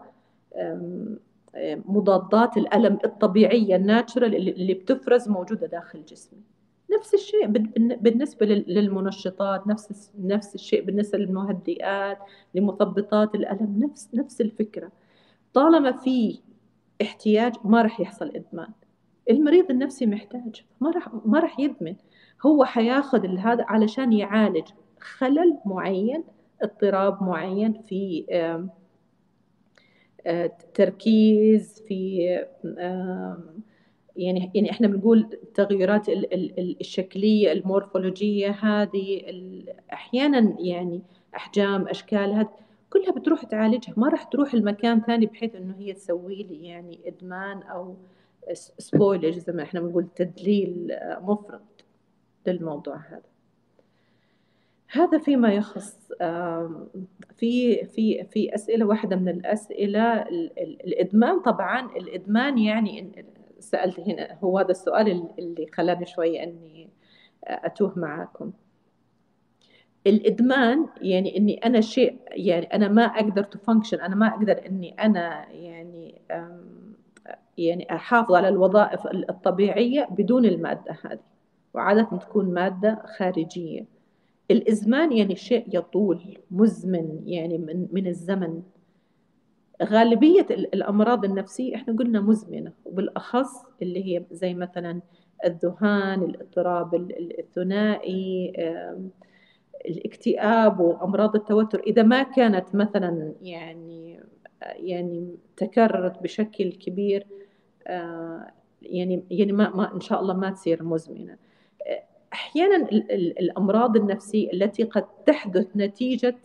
S1: مضادات الألم الطبيعية الناتشرال اللي بتفرز موجودة داخل جسمي. نفس الشيء بالنسبة للمنشطات، نفس الشيء بالنسبة للمهدئات، لمثبطات الألم، نفس الفكرة. طالما في احتياج ما راح يحصل إدمان. المريض النفسي محتاج، ما راح يدمن، هو حياخذ هذا علشان يعالج خلل معين، اضطراب معين في تركيز، في يعني احنا بنقول التغيرات الشكليه المورفولوجيه هذه، احيانا يعني احجام اشكال هذه كلها بتروح تعالجها، ما راح تروح المكان ثاني بحيث انه هي تسوي لي يعني ادمان او سبويلج زي ما احنا بنقول، تدليل مفرط للموضوع هذا. هذا فيما يخص في أسئلة، واحدة من الأسئلة الإدمان. طبعا الإدمان يعني سألت هنا، هو هذا السؤال اللي خلاني شوية أني أتوه معاكم. الإدمان يعني أني أنا شيء، يعني أنا ما أقدر تفانكشن، أنا ما أقدر أني أنا يعني أحافظ على الوظائف الطبيعية بدون المادة هذه، وعادة تكون مادة خارجية. الإزمان يعني شيء يطول مزمن، يعني من الزمن. غالبية الأمراض النفسية إحنا قلنا مزمنة، وبالأخص اللي هي زي مثلا الذهان، الاضطراب الثنائي، الاكتئاب وأمراض التوتر، إذا ما كانت مثلا يعني تكررت بشكل كبير، يعني ما إن شاء الله ما تصير مزمنة. أحيانا الأمراض النفسية التي قد تحدث نتيجة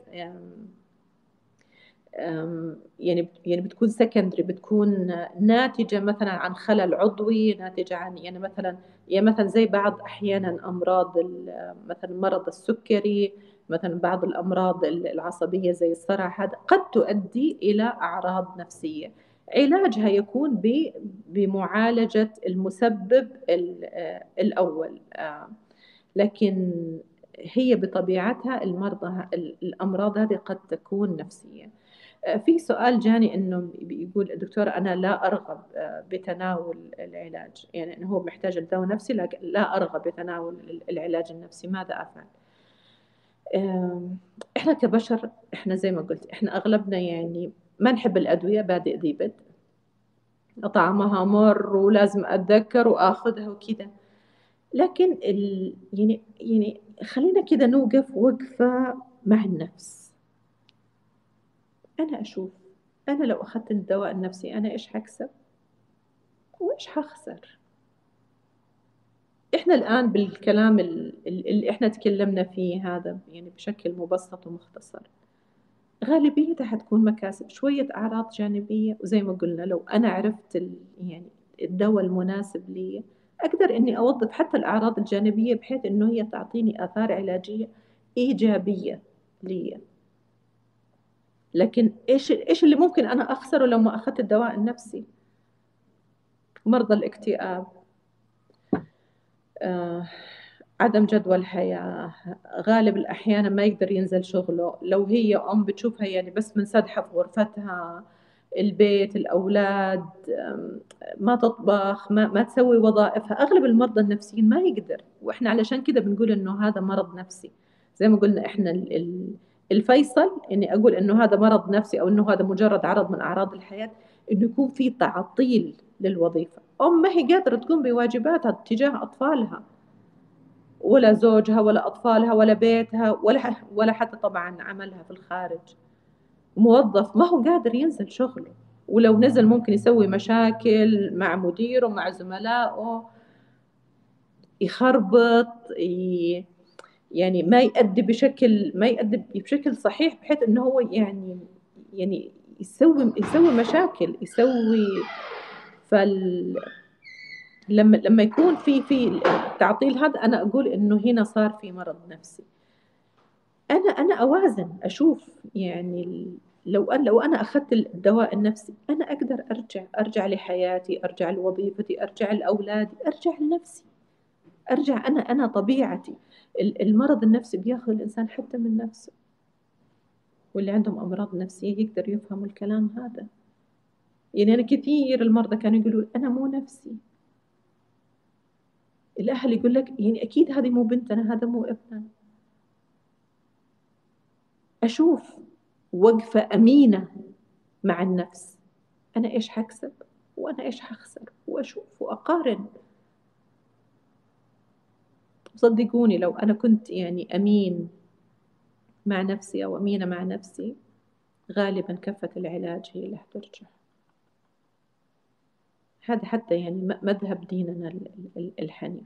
S1: يعني بتكون سكندري، بتكون ناتجة مثلا عن خلل عضوي، ناتجة عن يعني مثلا زي بعض أحيانا أمراض مثلا مرض السكري، مثلا بعض الأمراض العصبية زي الصرع، هذا قد تؤدي إلى أعراض نفسية. علاجها يكون بمعالجة المسبب الأول، لكن هي بطبيعتها الأمراض هذه قد تكون نفسية. في سؤال جاني إنه بيقول الدكتور أنا لا أرغب بتناول العلاج، يعني إنه هو محتاج لدواء نفسي لكن لا أرغب بتناول العلاج النفسي، ماذا أفعل؟ إحنا كبشر، إحنا زي ما قلت، إحنا أغلبنا يعني ما نحب الأدوية، بادئ ذي بدء، طعمها مر ولازم أتذكر وآخذها وكذا. لكن يعني خلينا كذا نوقف وقفة مع النفس. أنا أشوف أنا لو أخذت الدواء النفسي أنا إيش حكسب وإيش حخسر؟ إحنا الآن بالكلام اللي إحنا تكلمنا فيه هذا يعني بشكل مبسط ومختصر، غالبيتها حتكون مكاسب، شوية أعراض جانبية، وزي ما قلنا لو أنا عرفت يعني الدواء المناسب لي أقدر إني أوظف حتى الأعراض الجانبية بحيث إنه هي تعطيني آثار علاجية إيجابية لي. لكن إيش اللي ممكن أنا أخسره لو ما أخذت الدواء النفسي؟ مرضى الاكتئاب، آه، عدم جدوى الحياة، غالب الأحيان ما يقدر ينزل شغله، لو هي أم بتشوفها يعني بس منسدحة في غرفتها، البيت، الأولاد، ما تطبخ، ما تسوي وظائفها. أغلب المرضى النفسيين ما يقدر، وإحنا علشان كده بنقول إنه هذا مرض نفسي. زي ما قلنا إحنا الفيصل إني أقول إنه هذا مرض نفسي أو إنه هذا مجرد عرض من أعراض الحياة، إنه يكون في تعطيل للوظيفة. أم ما هي قادرة تقوم بواجباتها تجاه أطفالها، ولا زوجها ولا أطفالها ولا بيتها ولا حتى طبعا عملها في الخارج. موظف ما هو قادر ينزل شغله، ولو نزل ممكن يسوي مشاكل مع مديره مع زملائه، يخربط، يعني ما يؤدي بشكل صحيح، بحيث انه هو يعني يسوي مشاكل، فال لما يكون في التعطيل هذا، انا اقول انه هنا صار في مرض نفسي. انا اوازن اشوف يعني لو انا اخذت الدواء النفسي انا اقدر ارجع لحياتي، ارجع لوظيفتي، ارجع لاولادي، ارجع لنفسي، أرجع أنا طبيعتي. المرض النفسي بياخذ الإنسان حتى من نفسه، واللي عندهم أمراض نفسية يقدر يفهموا الكلام هذا. يعني أنا كثير المرضى كانوا يقولوا أنا مو نفسي. الأهل يقول لك يعني أكيد هذه مو بنتنا، هذا مو ابننا. أشوف وقفة أمينة مع النفس، أنا إيش حكسب وأنا إيش حخسر، وأشوف وأقارن. صدقوني لو أنا كنت يعني أمين مع نفسي أو أمينة مع نفسي، غالبا كفة العلاج هي اللي حترجع. هذا حتى يعني مذهب ديننا الحنيف.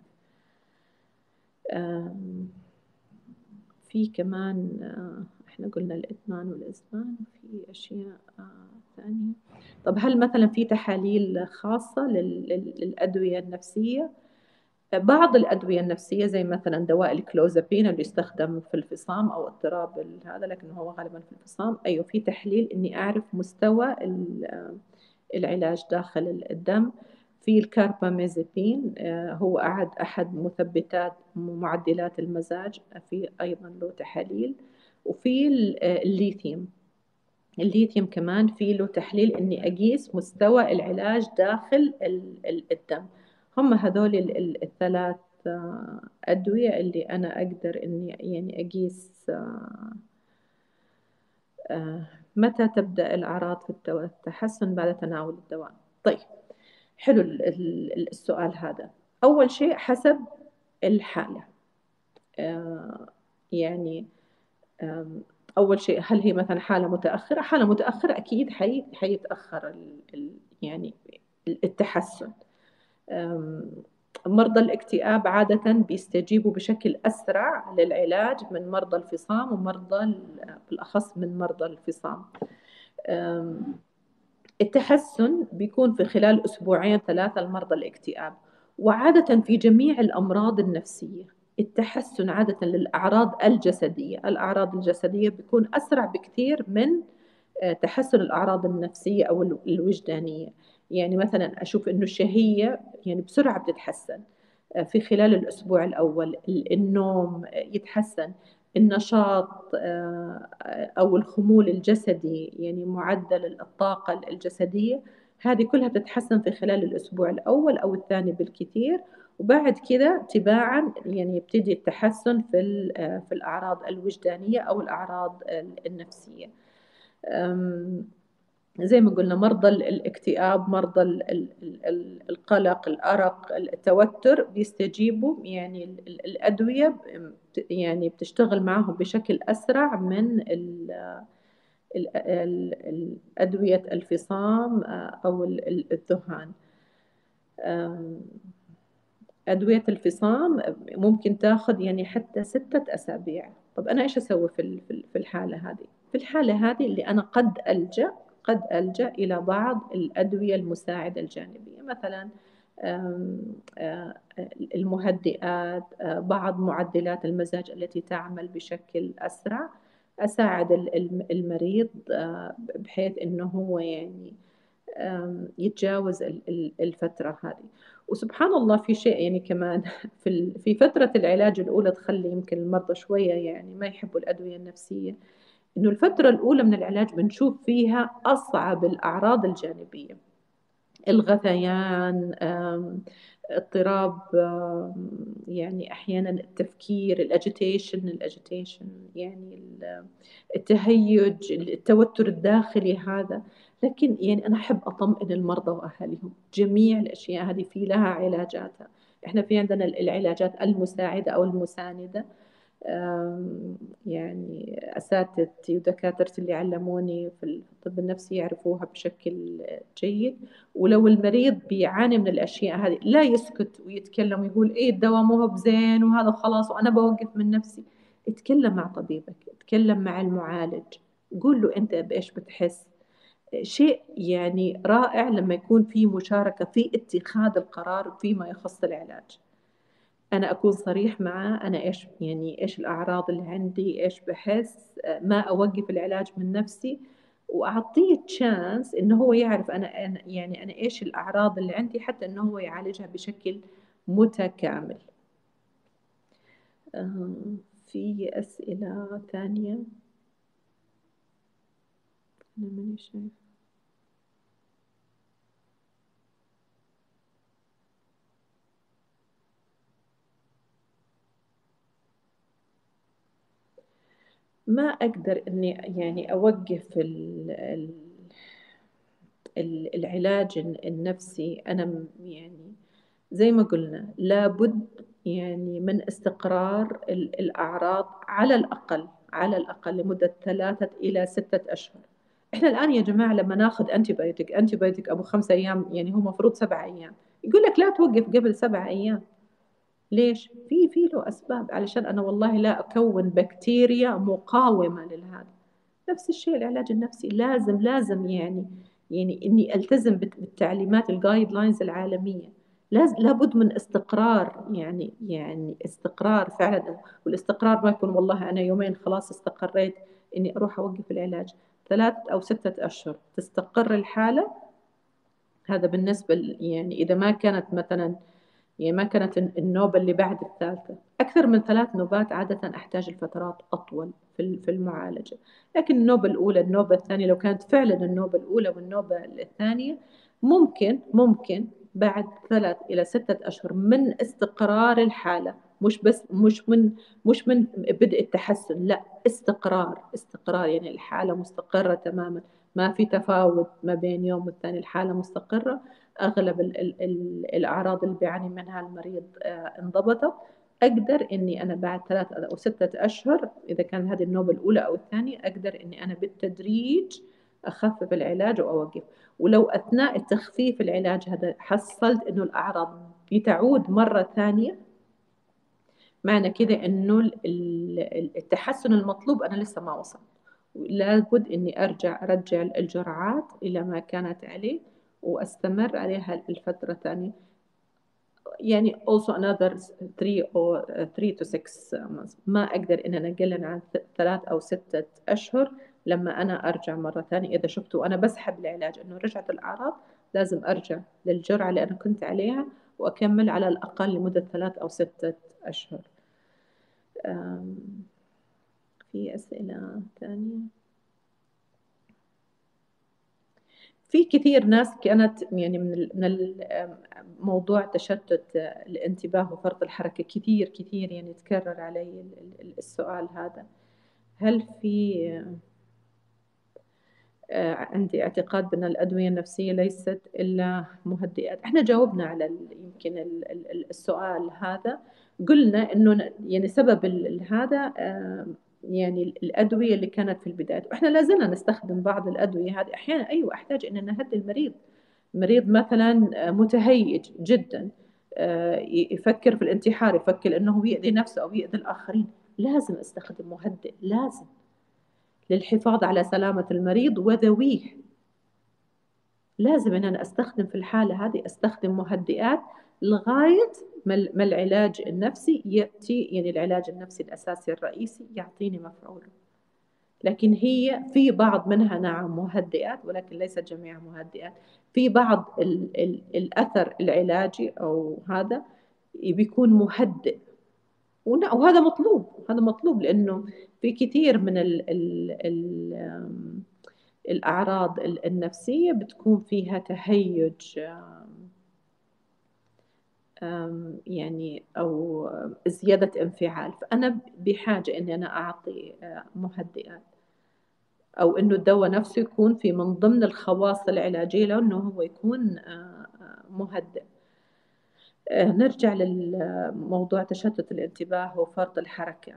S1: في كمان احنا قلنا الإدمان والإزمان، وفي أشياء ثانية. طب هل مثلا في تحاليل خاصة للأدوية النفسية؟ بعض الأدوية النفسية زي مثلا دواء الكلوزابين اللي يستخدم في الفصام أو اضطراب هذا، لكن هو غالبا في الفصام. أيوه في تحليل إني أعرف مستوى العلاج داخل الدم. في الكاربامازيبين هو أحد مثبتات معدلات المزاج، في أيضا له تحاليل. وفي الليثيوم. الليثيوم كمان في له تحليل إني أقيس مستوى العلاج داخل الدم. هم هذول الثلاث أدوية اللي أنا أقدر إني يعني أقيس متى تبدأ الأعراض في التحسن بعد تناول الدواء. طيب حلو السؤال هذا. أول شيء حسب الحالة. يعني أول شيء هل هي مثلا حالة متأخرة؟ حالة متأخرة أكيد حيتأخر يعني التحسن. مرضى الاكتئاب عادة بيستجيبوا بشكل أسرع للعلاج من مرضى الفصام، ومرضى بالأخص من مرضى الفصام. التحسن بيكون في خلال أسبوعين 3 لمرضى الاكتئاب. وعادة في جميع الأمراض النفسية التحسن عادة للأعراض الجسدية، الأعراض الجسدية بيكون أسرع بكثير من تحسن الأعراض النفسية أو الوجدانية. يعني مثلا أشوف إنه الشهية يعني بسرعة بتتحسن في خلال الأسبوع الأول. النوم يتحسن، النشاط أو الخمول الجسدي، يعني معدل الطاقة الجسدية، هذه كلها بتتحسن في خلال الأسبوع الأول أو الثاني بالكثير. وبعد كده تباعا يعني يبتدي التحسن في الأعراض الوجدانية أو الأعراض النفسية. زي ما قلنا مرضى الاكتئاب، مرضى القلق، الأرق، التوتر بيستجيبوا يعني الأدوية يعني بتشتغل معهم بشكل أسرع من أدوية الفصام أو الذهان. أدوية الفصام ممكن تاخذ يعني حتى 6 أسابيع. طب أنا إيش أسوي في الحالة هذه؟ في الحالة هذه اللي أنا قد ألجأ إلى بعض الأدوية المساعدة الجانبية، مثلا المهدئات، بعض معدلات المزاج التي تعمل بشكل أسرع، أساعد المريض بحيث أنه هو يعني يتجاوز الفترة هذه. وسبحان الله في شيء يعني كمان في فترة العلاج الأولى تخلي يمكن المرضى شوية يعني ما يحبوا الأدوية النفسية، إنه الفترة الأولى من العلاج بنشوف فيها أصعب الأعراض الجانبية. الغثيان، اضطراب، يعني أحيانا التفكير، الأجيتيشن يعني التهيج، التوتر الداخلي هذا. لكن يعني أنا أحب أطمئن المرضى وأهلهم، جميع الأشياء هذه في لها علاجاتها. إحنا في عندنا العلاجات المساعدة أو المساندة. يعني أساتذتي ودكاترتي اللي علموني في الطب النفسي يعرفوها بشكل جيد. ولو المريض بيعاني من الأشياء هذه لا يسكت ويتكلم ويقول إيه الدواء مو هو بزين وهذا خلاص وأنا بوقف من نفسي. اتكلم مع طبيبك، اتكلم مع المعالج، قول له أنت بإيش بتحس. شيء يعني رائع لما يكون في مشاركة في اتخاذ القرار فيما يخص العلاج. أنا أكون صريح معاه، أنا إيش يعني إيش الأعراض اللي عندي، إيش بحس، ما أوقف العلاج من نفسي، وأعطيه تشانس إنه هو يعرف يعني أنا إيش الأعراض اللي عندي حتى إنه هو يعالجها بشكل متكامل. في أسئلة ثانية؟ أنا ماني شايفة. ما أقدر إني يعني أوقف العلاج النفسي. أنا يعني زي ما قلنا لابد يعني من استقرار الأعراض على الأقل، على الأقل لمدة 3 إلى 6 أشهر. إحنا الآن يا جماعة لما ناخذ أنتيبيوتيك أبو 5 أيام، يعني هو مفروض 7 أيام، يقول لك لا توقف قبل 7 أيام. ليش؟ في له أسباب، علشان أنا والله لا أكون بكتيريا مقاومة للهذا. نفس الشيء العلاج النفسي، لازم يعني إني ألتزم بالتعليمات الجايد لاينز العالمية. لابد من استقرار، يعني استقرار فعلا. والاستقرار ما يكون والله أنا يومين خلاص استقريت إني أروح أوقف العلاج. 3 أو 6 أشهر تستقر الحالة. هذا بالنسبة يعني إذا ما كانت مثلا، يعني ما كانت النوبة اللي بعد الثالثة. أكثر من 3 نوبات عادة أحتاج الفترات أطول في المعالجة. لكن النوبة الأولى، النوبة الثانية، لو كانت فعلا النوبة الأولى والنوبة الثانية، ممكن بعد 3 إلى 6 أشهر من استقرار الحالة، مش بس مش من بدء التحسن، لا، استقرار يعني الحالة مستقرة تماما، ما في تفاوت ما بين يوم والثاني، الحالة مستقرة، أغلب الأعراض اللي بيعاني منها المريض انضبطت. أقدر إني أنا بعد 3 أو 6 أشهر، إذا كان هذه النوبة الأولى أو الثانية، أقدر إني أنا بالتدريج أخفف العلاج وأوقف. ولو أثناء التخفيف العلاج هذا حصلت إنه الأعراض بتعود مرة ثانية، معنى كده إنه التحسن المطلوب أنا لسه ما وصل. لابد إني أرجع الجرعات إلى ما كانت عليه، وأستمر عليها الفترة ثانية. يعني also another 3 to 6 months. ما أقدر إن أنا أقلل عن 3 أو 6 أشهر. لما أنا أرجع مرة ثانية إذا شفت وأنا بسحب العلاج إنه رجعت الأعراض، لازم أرجع للجرعة اللي أنا كنت عليها وأكمل على الأقل لمدة 3 أو 6 أشهر. في أسئلة ثانية؟ في كثير ناس كانت يعني من موضوع تشتت الانتباه وفرط الحركة، كثير يعني تكرر علي السؤال هذا. هل في عندي اعتقاد بأن الأدوية النفسية ليست إلا مهدئات. احنا جاوبنا على يمكن السؤال هذا. قلنا إنه يعني سبب هذا يعني الأدوية اللي كانت في البداية، وإحنا لازلنا نستخدم بعض الأدوية هذه أحيانا. أيوة، أحتاج إن نهدي المريض. مريض مثلا متهيج جدا، يفكر في الانتحار، يفكر إنه هو يأذي نفسه أو يأذي الآخرين، لازم أستخدم مهدئ، لازم، للحفاظ على سلامة المريض وذويه. لازم أن أنا أستخدم في الحالة هذه أستخدم مهدئات لغاية ما العلاج النفسي يأتي، يعني العلاج النفسي الأساسي الرئيسي يعطيني مفعوله. لكن هي في بعض منها نعم مهدئات، ولكن ليست جميعها مهدئات. في بعض الأثر العلاجي أو هذا بيكون مهدئ، وهذا مطلوب، هذا مطلوب، لأنه في كثير من الأعراض النفسية بتكون فيها تهيج، يعني أو زيادة انفعال، فأنا بحاجة إني أنا أعطي مهدئات، أو إنه الدواء نفسه يكون في من ضمن الخواص العلاجية لأنه هو يكون مهدئ. نرجع للموضوع تشتت الانتباه وفرط الحركة.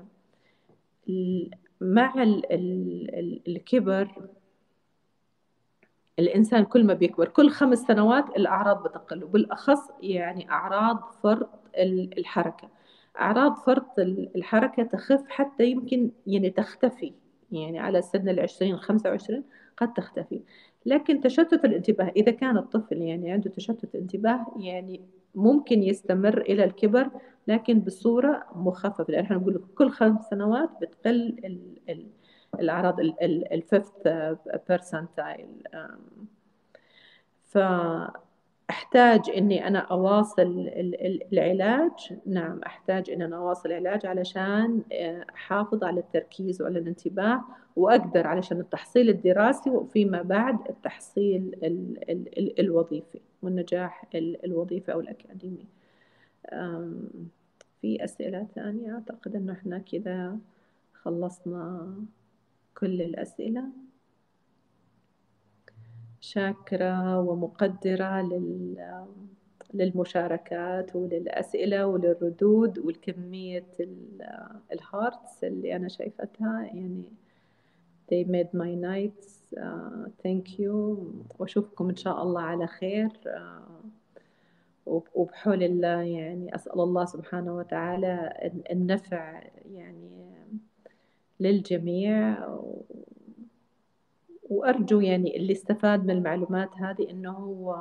S1: مع الكبر، الإنسان كل ما بيكبر كل 5 سنوات الأعراض بتقل، وبالأخص يعني أعراض فرط الحركة. أعراض فرط الحركة تخف، حتى يمكن يعني تختفي، يعني على سن 20 25 قد تختفي. لكن تشتت الانتباه إذا كان الطفل يعني عنده تشتت انتباه، يعني ممكن يستمر إلى الكبر، لكن بصورة مخففة، لأن احنا نقول كل 5 سنوات بتقل الأعراض الفيفث بيرسنتايل. ف أحتاج إني أنا أواصل العلاج. نعم، أحتاج إن أنا أواصل العلاج علشان أحافظ على التركيز وعلى الانتباه، وأقدر علشان التحصيل الدراسي وفيما بعد التحصيل الوظيفي والنجاح الوظيفي أو الأكاديمي. أم، في أسئلة ثانية؟ أعتقد إنه إحنا كذا خلصنا كل الأسئلة. شاكرة ومقدرة للمشاركات وللأسئلة وللردود والكمية الهارتس اللي أنا شايفتها، يعني they made my nights. thank you. وأشوفكم إن شاء الله على خير. وبحول الله يعني أسأل الله سبحانه وتعالى النفع يعني للجميع. وأرجو يعني اللي استفاد من المعلومات هذه إنه هو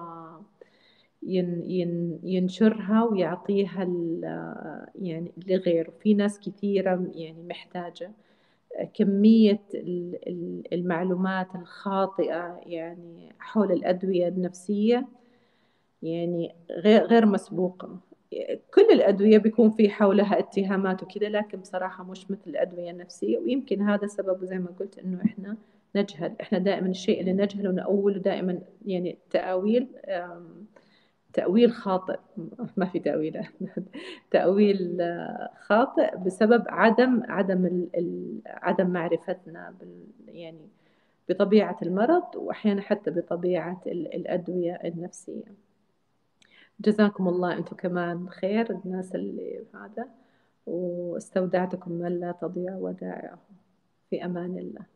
S1: ينشرها ويعطيها يعني لغيره. في ناس كثيرة يعني محتاجة. كمية المعلومات الخاطئة يعني حول الأدوية النفسية يعني غير مسبوقة. كل الأدوية بيكون في حولها اتهامات وكذا، لكن بصراحة مش مثل الأدوية النفسية. ويمكن هذا سببه زي ما قلت إنه إحنا نجهل. إحنا دائما الشيء اللي نجهله نأوله دائما، يعني تأويل خاطئ. ما في تأويل تأويل خاطئ بسبب عدم معرفتنا يعني بطبيعة المرض، وأحيانا حتى بطبيعة الأدوية النفسية. جزاكم الله أنتم كمان خير، الناس اللي هذا، واستودعتكم من لا تضيع ودائعه. في أمان الله.